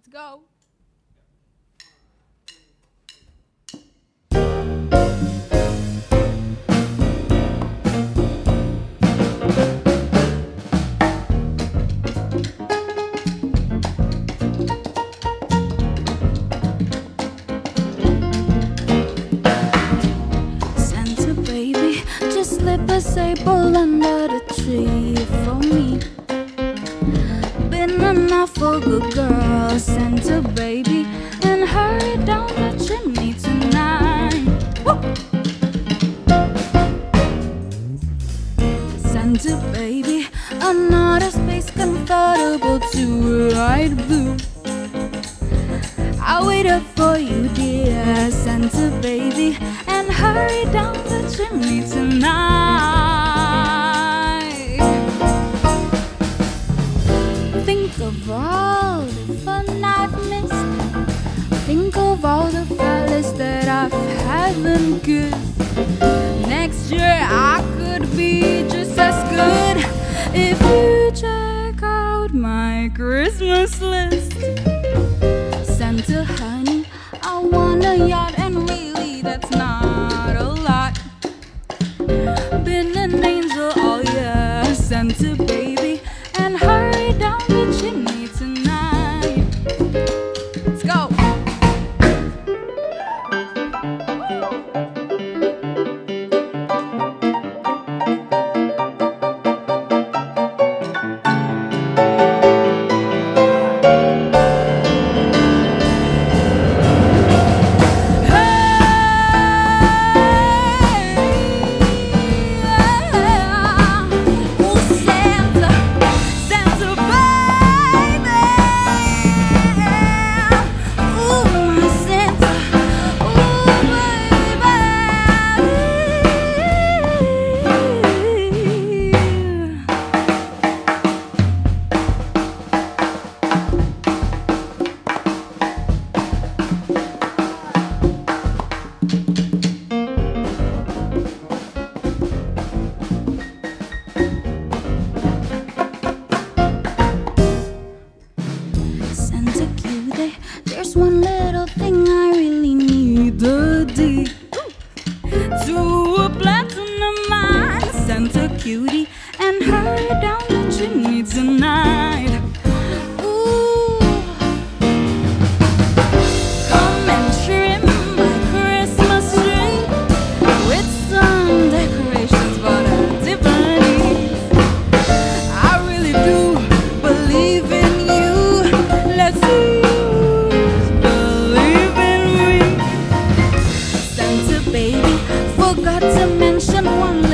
Let's go. Santa baby, just slip a sable under the tree for me. Been enough for good girl, Santa baby, and hurry down the chimney tonight. Woo! Santa baby, another space comfortable to ride blue. I waited for you, dear Santa baby, and hurry down the chimney tonight. Think of all the fun I've missed. Think of all the fellas that I haven't kissed. Next year I could be just as good if you check out my Christmas list. Santa honey, I want a yacht, and really that's not a lot. Been an angel, oh yeah, Santa baby, and hurry down the chimney tonight. Let's go. Santa cutie, there's one little thing I really need the deed to a platinum mine, Santa cutie, and hurry down the chimney tonight. Ooh, come and trim my Christmas tree with some decorations for the Tiffany's. I really do believe in you. Let's believe in me. Santa baby, forgot to mention one